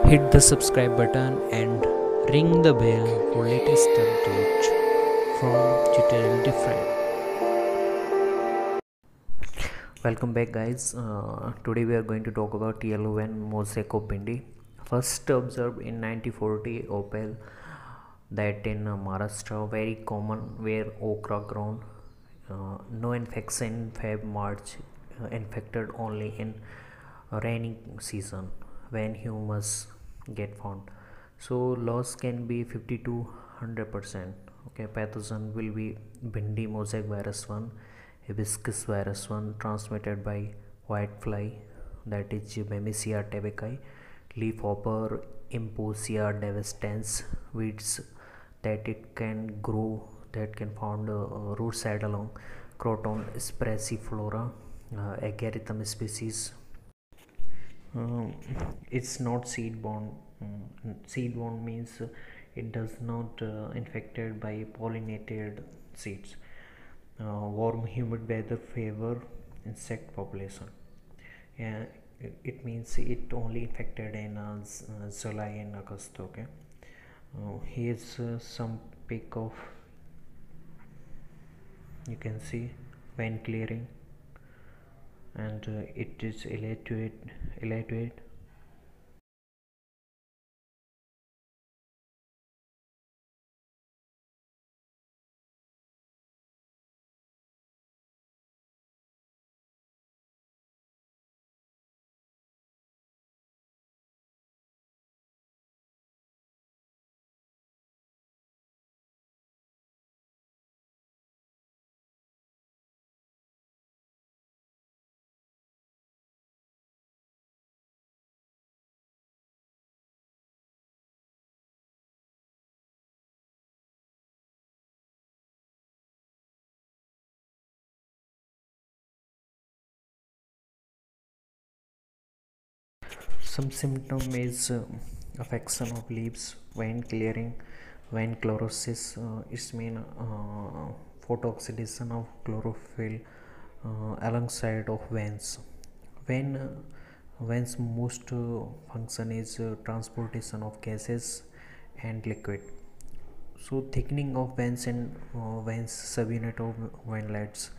Hit the subscribe button and ring the bell for latest updates from Tutorial Different. Welcome back, guys. Today we are going to talk about yellow van mosaic of Bindi. First observed in 1940 Opel, that in Maharashtra very common where okra grown. No infection in Feb March, infected only in rainy season when humus get found. So loss can be 50 to 100%. Okay, pathogen will be Bindi mosaic virus 1, hibiscus virus 1 transmitted by white fly, that is Bemisia tabekai, leafhopper Imposia devastations, weeds that it can grow, that can found roadside along Croton spressiflora, Agarithum species. um, it's not seed borne. Seed borne means it does not infected by pollinated seeds. Warm humid weather favor insect population. Yeah, it means it only infected in July and August. Okay. Here's some pic of, you can see, when clearing, and it is evaluate. Some symptom is affection of leaves, vein clearing, vein chlorosis. It's mean photooxidation of chlorophyll alongside of veins. Vein veins most function is transportation of gases and liquid. So thickening of veins and veins subunit of veinlets.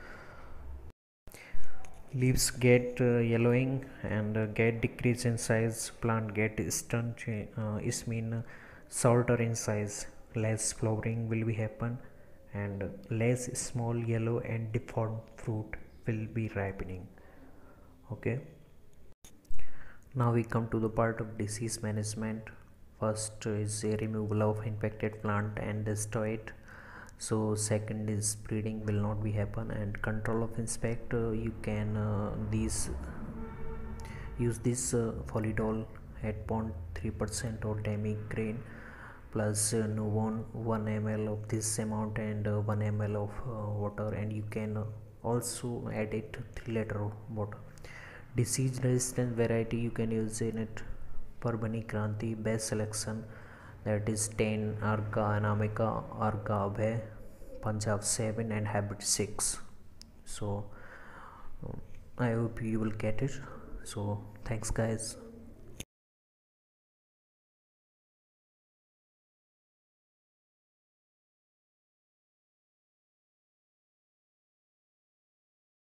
Leaves get yellowing and get decrease in size. Plant get stunt, is mean shorter in size, less flowering will be happen, and less small yellow and deformed fruit will be ripening. Okay, now we come to the part of disease management. First is a removal of infected plant and destroy it. So second is breeding will not be happen, and control of insect, you can these use this Folidol at 0.3% or Demigrain plus Novon 1 ml of this amount, and 1 ml of water, and you can also add it 3 liter of water. Disease resistant variety you can use in it: Parbani Kranti, best selection, that is 10, Arga Anamika, Arga Abhay, Punjab 7, and Hybrid 6. So I hope you will get it. So thanks, guys.